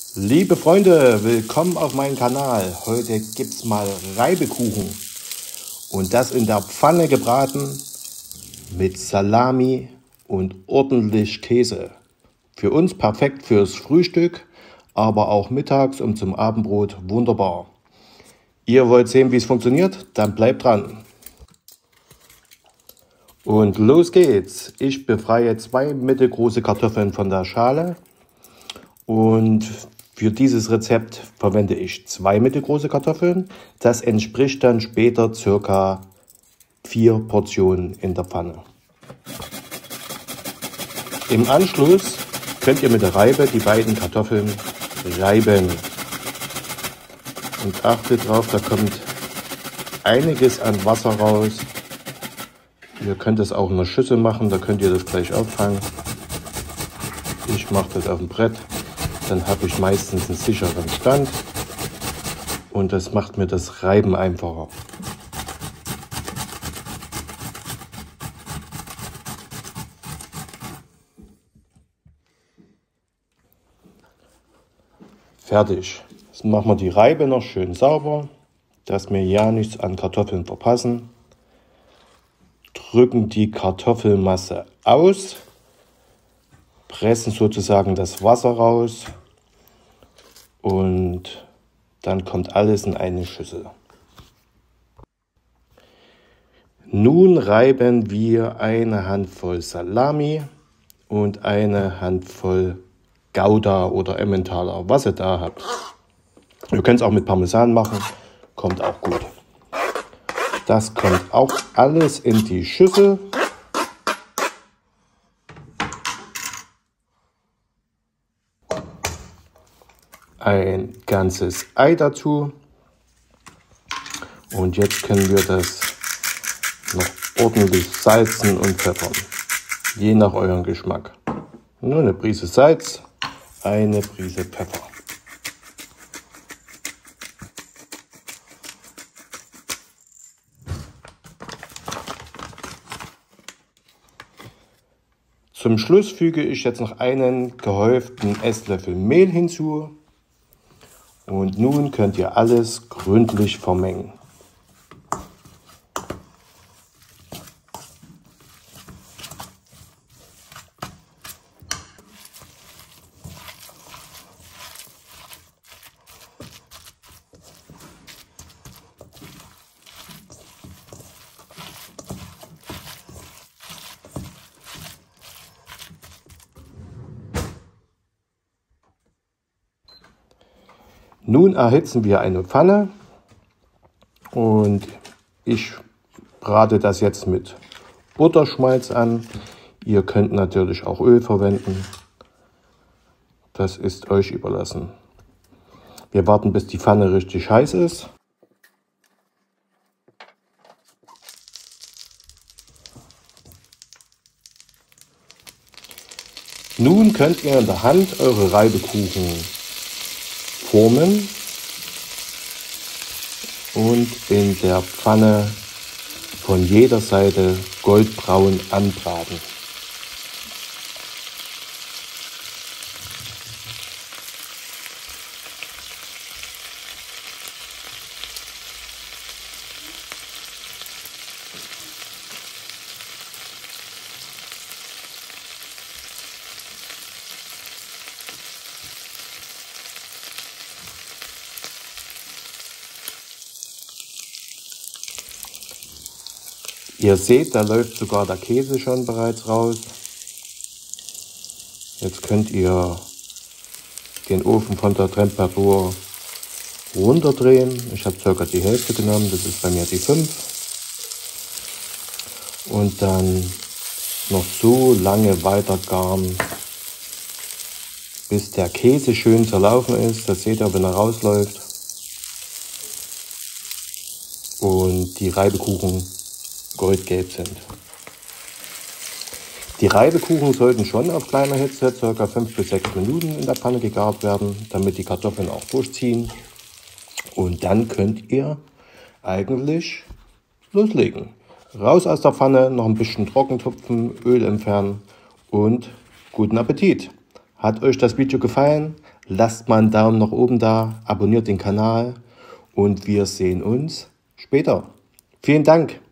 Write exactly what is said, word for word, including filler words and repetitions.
Liebe Freunde, willkommen auf meinem Kanal. Heute gibt es mal Reibekuchen und das in der Pfanne gebraten mit Salami und ordentlich Käse. Für uns perfekt fürs Frühstück, aber auch mittags und zum Abendbrot wunderbar. Ihr wollt sehen, wie es funktioniert? Dann bleibt dran. Und los geht's. Ich befreie zwei mittelgroße Kartoffeln von der Schale. Und für dieses Rezept verwende ich zwei mittelgroße Kartoffeln. Das entspricht dann später circa vier Portionen in der Pfanne. Im Anschluss könnt ihr mit der Reibe die beiden Kartoffeln reiben. Und achtet drauf, da kommt einiges an Wasser raus. Ihr könnt es auch in einer Schüssel machen, da könnt ihr das gleich auffangen. Ich mache das auf dem Brett. Dann habe ich meistens einen sicheren Stand und das macht mir das Reiben einfacher. Fertig. Jetzt machen wir die Reibe noch schön sauber, dass wir ja nichts an Kartoffeln verpassen. Drücken die Kartoffelmasse aus, pressen sozusagen das Wasser raus. Und dann kommt alles in eine Schüssel. Nun reiben wir eine Handvoll Salami und eine Handvoll Gouda oder Emmentaler, was ihr da habt. Ihr könnt es auch mit Parmesan machen, kommt auch gut. Das kommt auch alles in die Schüssel. Ein ganzes Ei dazu und jetzt können wir das noch ordentlich salzen und pfeffern, je nach eurem Geschmack. Nur eine Prise Salz, eine Prise Pfeffer. Zum Schluss füge ich jetzt noch einen gehäuften Esslöffel Mehl hinzu. Und nun könnt ihr alles gründlich vermengen. Nun erhitzen wir eine Pfanne und ich brate das jetzt mit Butterschmalz an. Ihr könnt natürlich auch Öl verwenden. Das ist euch überlassen. Wir warten, bis die Pfanne richtig heiß ist. Nun könnt ihr in der Hand eure Reibekuchen formen und in der Pfanne von jeder Seite goldbraun anbraten. Ihr seht, da läuft sogar der Käse schon bereits raus. Jetzt könnt ihr den Ofen von der Temperatur runterdrehen. Ich habe ca. die Hälfte genommen, das ist bei mir die fünf. Und dann noch so lange weiter garen, bis der Käse schön zerlaufen ist. Das seht ihr, wenn er rausläuft. Und die Reibekuchen goldgelb sind. Die Reibekuchen sollten schon auf kleiner Hitze ca. fünf bis sechs Minuten in der Pfanne gegart werden, damit die Kartoffeln auch durchziehen. Und dann könnt ihr eigentlich loslegen. Raus aus der Pfanne, noch ein bisschen trocken tupfen, Öl entfernen und guten Appetit. Hat euch das Video gefallen? lasst mal einen Daumen nach oben da, abonniert den Kanal und wir sehen uns später. Vielen Dank.